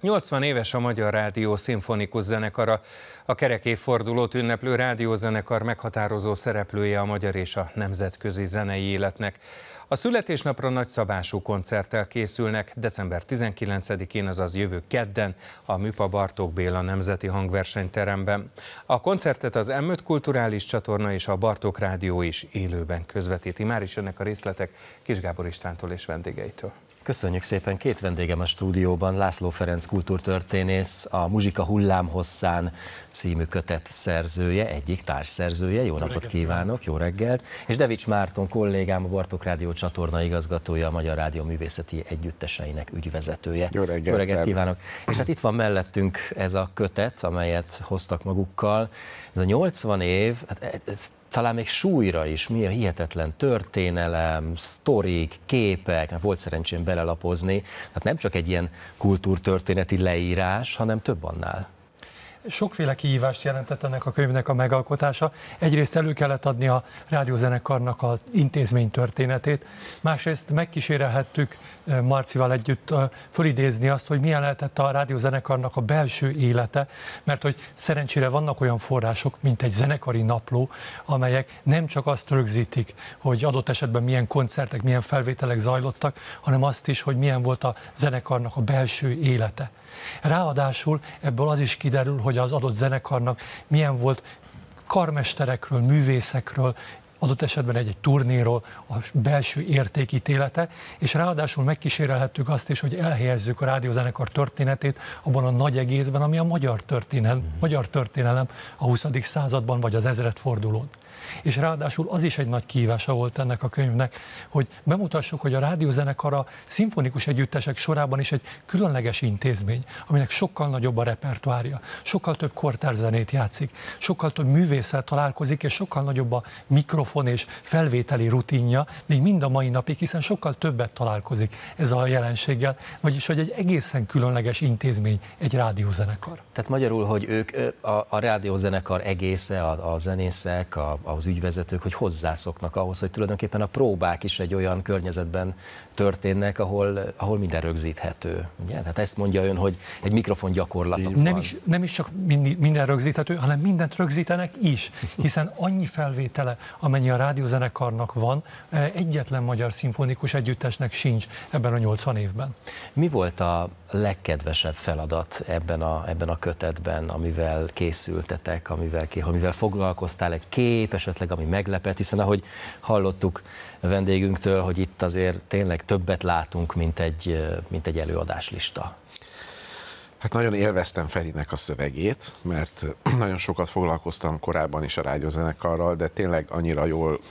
80 éves a Magyar Rádió Szimfonikus Zenekara. A kerek évfordulót ünneplő rádiózenekar meghatározó szereplője a magyar és a nemzetközi zenei életnek. A születésnapra nagyszabású koncerttel készülnek december 19-én, azaz jövő kedden a Műpa Bartók Béla Nemzeti Hangversenyteremben. A koncertet az M5 Kulturális Csatorna és a Bartók Rádió is élőben közvetíti. Már is jönnek a részletek Kis Gábor Istvántól és vendégeitől. Köszönjük szépen, két vendégem a stúdióban, László Ferenc kultúrtörténész, a Muzsika hullámhosszán című kötet szerzője, egyik társszerzője, jó napot kívánok, jó reggelt, és Devics Márton kollégám, a Bartók Rádió csatorna igazgatója, a Magyar Rádió Művészeti Együtteseinek ügyvezetője. Jó reggelt kívánok. És hát itt van mellettünk ez a kötet, amelyet hoztak magukkal. Ez a 80 év, hát ez talán még súlyra is, milyen hihetetlen történelem, sztorik, képek, volt szerencsém belelapozni, tehát nem csak egy ilyen kultúrtörténeti leírás, hanem több annál. Sokféle kihívást jelentett ennek a könyvnek a megalkotása. Egyrészt elő kellett adni a rádiózenekarnak az intézmény történetét, másrészt megkísérelhettük Marcival együtt fölidézni azt, hogy milyen lehetett a rádiózenekarnak a belső élete, mert hogy szerencsére vannak olyan források, mint egy zenekari napló, amelyek nem csak azt rögzítik, hogy adott esetben milyen koncertek, milyen felvételek zajlottak, hanem azt is, hogy milyen volt a zenekarnak a belső élete. Ráadásul ebből az is kiderül, hogy az adott zenekarnak milyen volt karmesterekről, művészekről, adott esetben egy turnéról a belső értékítélete, és ráadásul megkísérelhettük azt is, hogy elhelyezzük a rádiózenekar történetét abban a nagy egészben, ami a magyar történelem a 20. században vagy az ezredfordulón. És ráadásul az is egy nagy kihívása volt ennek a könyvnek, hogy bemutassuk, hogy a rádiózenekar a szimfonikus együttesek sorában is egy különleges intézmény, aminek sokkal nagyobb a repertoárja, sokkal több kortárszenét játszik, sokkal több művésszel találkozik, és sokkal nagyobb a mikrofon és felvételi rutinja, még mind a mai napig, hiszen sokkal többet találkozik ezzel a jelenséggel, vagyis hogy egy egészen különleges intézmény egy rádiózenekar. Tehát magyarul, hogy ők a rádiózenekar egésze, a zenészek, az ügyvezetők, hogy hozzászoknak ahhoz, hogy tulajdonképpen a próbák is egy olyan környezetben történnek, ahol minden rögzíthető. Ugye? Tehát ezt mondja ön, hogy egy mikrofon gyakorlatok van. Nem is csak minden rögzíthető, hanem mindent rögzítenek is, hiszen annyi felvétele, amennyi a rádiózenekarnak van, egyetlen magyar szimfonikus együttesnek sincs ebben a 80 évben. Mi volt a legkedvesebb feladat ebben a kötetben, amivel készültetek, amivel foglalkoztál, egy kép esetleg, ami meglepett, hiszen ahogy hallottuk a vendégünktől, hogy itt azért tényleg többet látunk, mint egy előadáslista. Hát nagyon élveztem Ferinek a szövegét, mert nagyon sokat foglalkoztam korábban is a rádiózenekarral, de tényleg annyira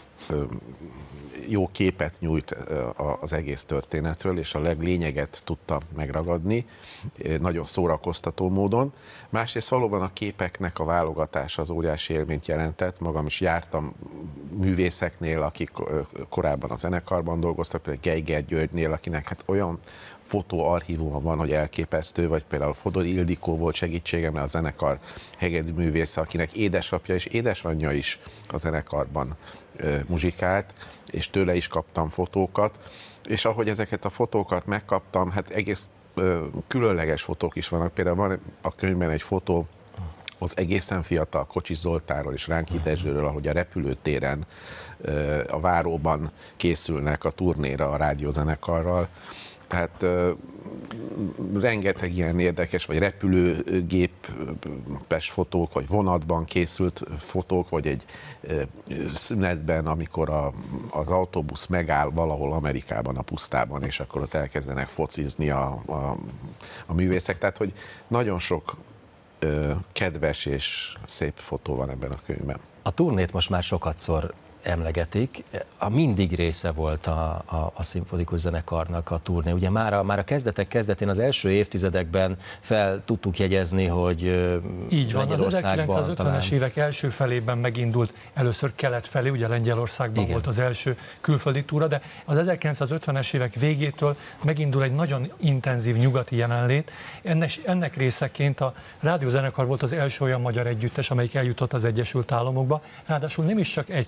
jó képet nyújt az egész történetről, és a leglényeget tudta megragadni, nagyon szórakoztató módon. Másrészt valóban a képeknek a válogatása az óriási élményt jelentett. Magam is jártam művészeknél, akik korábban a zenekarban dolgoztak, például Geiger Györgynél, akinek hát olyan fotóarchívuma van, hogy elképesztő, vagy például Fodor Ildikó volt segítségemre, a zenekar hegedűművésze, akinek édesapja és édesanyja is a zenekarban muzsikált, és tőle is kaptam fotókat, és ahogy ezeket a fotókat megkaptam, hát egész különleges fotók is vannak. Például van a könyvben egy fotó az egészen fiatal Kocsis Zoltánról és Ránki Dezsőről, ahogy a repülőtéren, a váróban készülnek a turnéra a rádiózenekarral. Tehát rengeteg ilyen érdekes, vagy repülőgépes fotók, vagy vonatban készült fotók, vagy egy szünetben, amikor az autóbusz megáll valahol Amerikában, a pusztában, és akkor ott elkezdenek focizni a művészek. Tehát, hogy nagyon sok kedves és szép fotó van ebben a könyvben. A turnét most már sokatszor emlegetik. Mindig része volt a szimfonikus zenekarnak a turné. Ugye már a kezdetén, az első évtizedekben fel tudtuk jegyezni, hogy így van, az Lengyelországban 1950-es évek első felében megindult először kelet felé, ugye Lengyelországban igen, volt az első külföldi túra, de az 1950-es évek végétől megindul egy nagyon intenzív nyugati jelenlét. Ennek részeként a rádiózenekar volt az első olyan magyar együttes, amelyik eljutott az Egyesült Államokba, ráadásul nem is csak egyszer,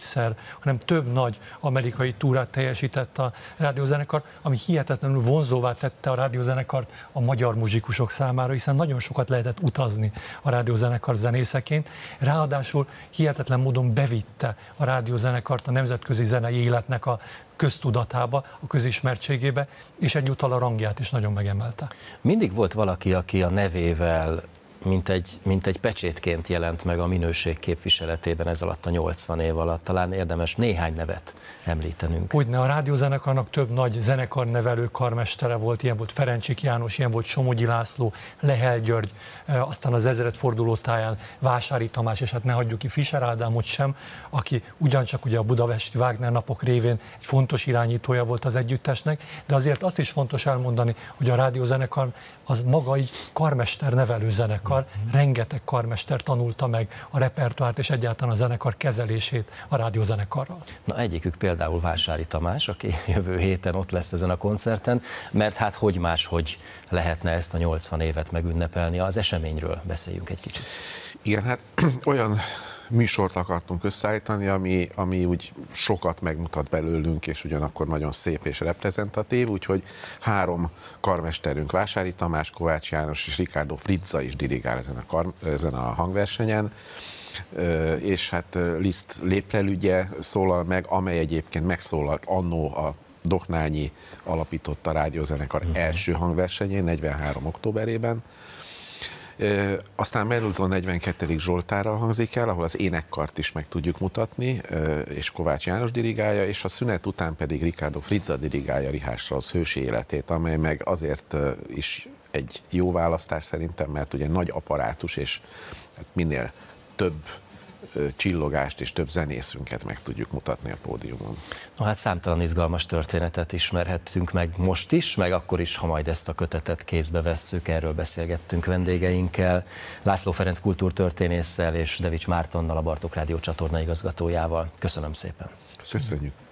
hanem több nagy amerikai túrát teljesített a rádiózenekar, ami hihetetlenül vonzóvá tette a rádiózenekart a magyar muzsikusok számára, hiszen nagyon sokat lehetett utazni a rádiózenekar zenészeként. Ráadásul hihetetlen módon bevitte a rádiózenekart a nemzetközi zenei életnek a köztudatába, a közismertségébe, és egyúttal a rangját is nagyon megemelte. Mindig volt valaki, aki a nevével mint egy pecsétként jelent meg a minőség képviseletében ez alatt a 80 év alatt. Talán érdemes néhány nevet említenünk. Ugyne a rádiózenekarnak több nagy zenekarnevelő karmestere volt, ilyen volt Ferencsik János, ilyen volt Somogyi László, Lehel György, aztán az ezredforduló táján Vásári Tamás, és hát ne hagyjuk ki Fischer Ádámot sem, aki ugyancsak ugye a budapesti Wagner napok révén egy fontos irányítója volt az együttesnek, de azért azt is fontos elmondani, hogy a rádiózenekar az maga így karmester nevelő zenekar, rengeteg karmester tanulta meg a repertoárt és egyáltalán a zenekar kezelését a rádiózenekarral. Na, egyikük például Vásári Tamás, aki jövő héten ott lesz ezen a koncerten, mert hát hogy máshogy lehetne ezt a 80 évet megünnepelni. Az eseményről beszéljünk egy kicsit. Igen, hát olyan műsort akartunk összeállítani, ami úgy sokat megmutat belőlünk, és ugyanakkor nagyon szép és reprezentatív, úgyhogy 3 karmesterünk, Vásári Tamás, Kovács János és Ricardo Frizza is dirigál ezen a hangversenyen, és hát Liszt léplelügye szólal meg, amely egyébként megszólalt annó a Doknányi alapította rádiózenekar első hangversenyén, 43. októberében. Aztán Mendelssohn 42. Zsoltára hangzik el, ahol az énekkart is meg tudjuk mutatni, és Kovács János dirigálja, és a szünet után pedig Ricardo Frizza dirigálja Richard Strauss hősi életét, amely meg azért is egy jó választás szerintem, mert ugye nagy apparátus, és minél több csillogást és több zenészünket meg tudjuk mutatni a pódiumon. Na hát számtalan izgalmas történetet ismerhettünk meg most is, meg akkor is, ha majd ezt a kötetet kézbe vesszük. Erről beszélgettünk vendégeinkkel, László Ferenc kultúrtörténésszel és Devics Mártonnal, a Bartók Rádió csatorna igazgatójával. Köszönöm szépen. Köszönjük.